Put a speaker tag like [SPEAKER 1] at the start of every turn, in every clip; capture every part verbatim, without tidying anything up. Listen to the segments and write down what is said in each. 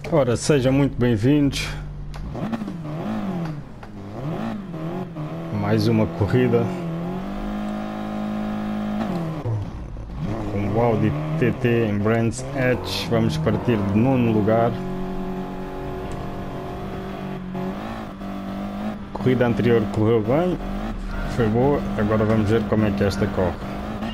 [SPEAKER 1] Ora, sejam muito bem-vindos a mais uma corrida com o Audi T T em Brands Hatch. Vamos partir de nono lugar. A corrida anterior correu bem, foi boa, agora vamos ver como é que esta corre.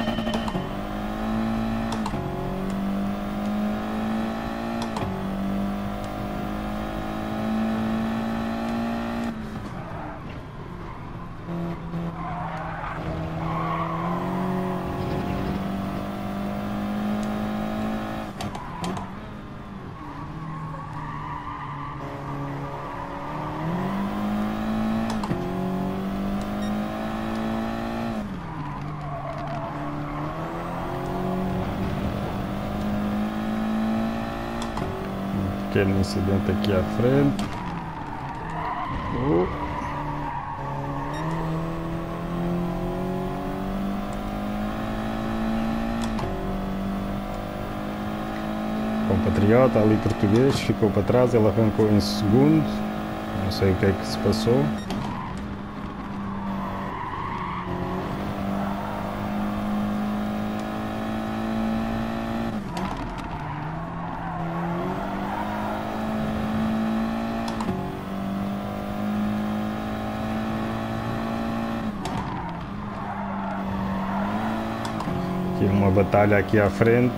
[SPEAKER 1] Pequeno incidente aqui à frente. Uh. Compatriota ali português ficou para trás, ele arrancou em segundo, não sei o que é que se passou. Uma batalha aqui à frente.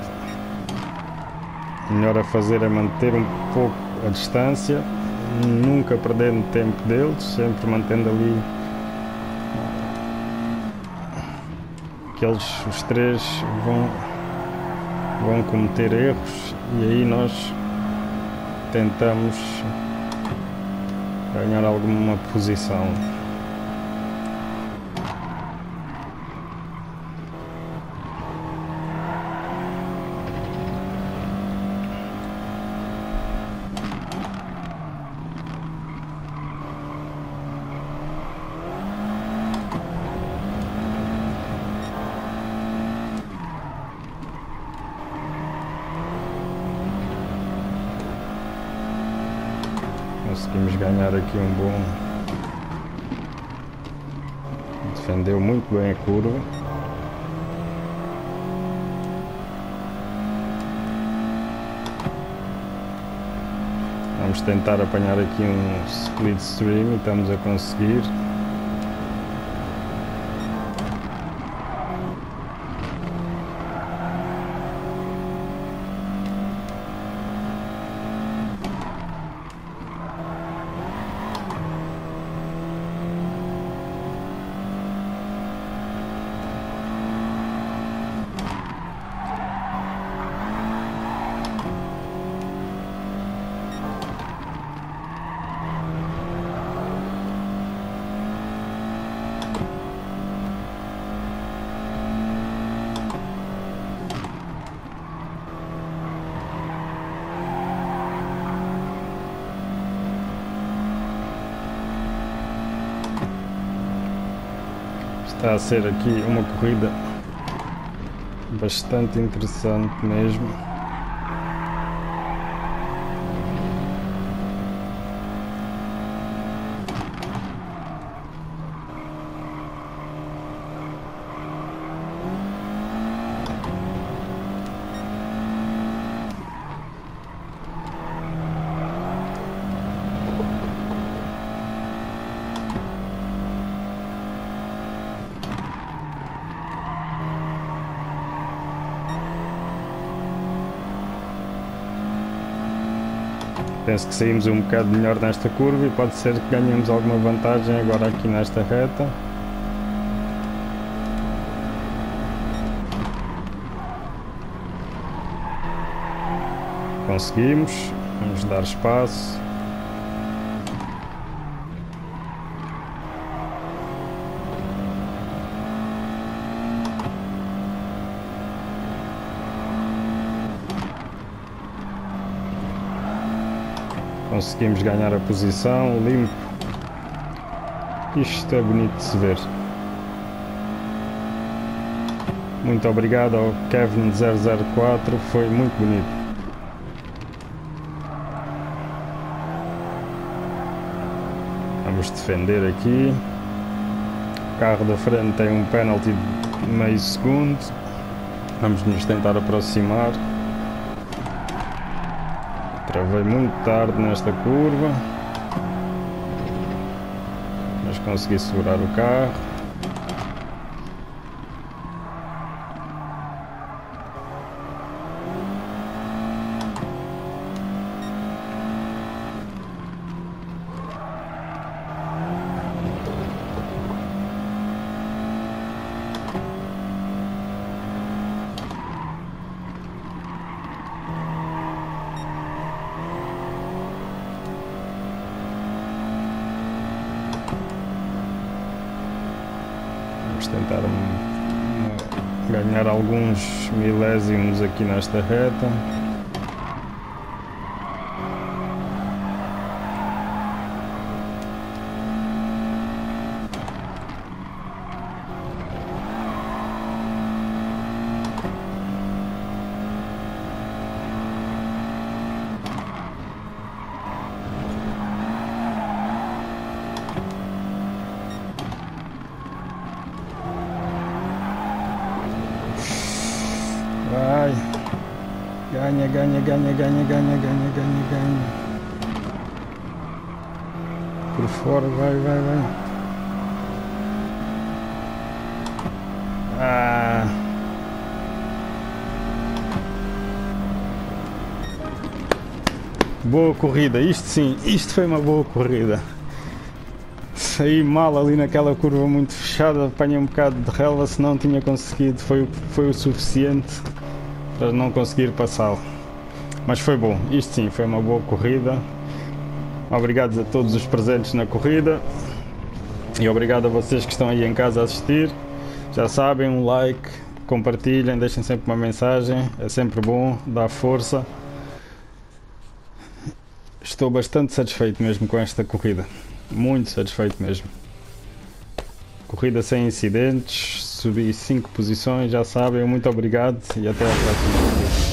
[SPEAKER 1] O melhor a fazer é manter um pouco a distância, nunca perdendo tempo deles, sempre mantendo ali que eles, os três, vão, vão cometer erros e aí nós tentamos ganhar alguma posição. Conseguimos ganhar aqui um bom... Defendeu muito bem a curva. Vamos tentar apanhar aqui um split stream e estamos a conseguir. Está a ser aqui uma corrida bastante interessante mesmo. Penso que saímos um bocado melhor nesta curva e pode ser que ganhemos alguma vantagem agora aqui nesta reta. Conseguimos, vamos dar espaço. Conseguimos ganhar a posição, limpo. Isto é bonito de se ver. Muito obrigado ao Kevin zero zero quatro, foi muito bonito. vamos defender aqui. O carro da frente tem um penalty de meio segundo. Vamos nos tentar aproximar. Travei muito tarde nesta curva, mas consegui segurar o carro. Vamos tentar um, um, ganhar alguns milésimos aqui nesta reta. Vai, ganha, ganha, ganha, ganha, ganha, ganha, ganha, ganha. Por fora, vai, vai, vai. Ah. Boa corrida, isto sim, isto foi uma boa corrida. Saí mal ali naquela curva muito fechada, apanhei um bocado de relva, se não tinha conseguido, foi, foi o suficiente para não conseguir passá-lo. Mas foi bom, isto sim, foi uma boa corrida. Obrigado a todos os presentes na corrida e obrigado a vocês que estão aí em casa a assistir. Já sabem, um like, compartilhem, deixem sempre uma mensagem, é sempre bom, dá força. Estou bastante satisfeito mesmo com esta corrida, muito satisfeito mesmo. Corrida sem incidentes, subi cinco posições, já sabem, muito obrigado e até à próxima.